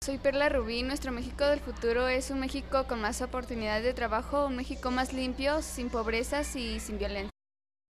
Soy Perla Rubí. Nuestro México del futuro es un México con más oportunidades de trabajo, un México más limpio, sin pobrezas y sin violencia.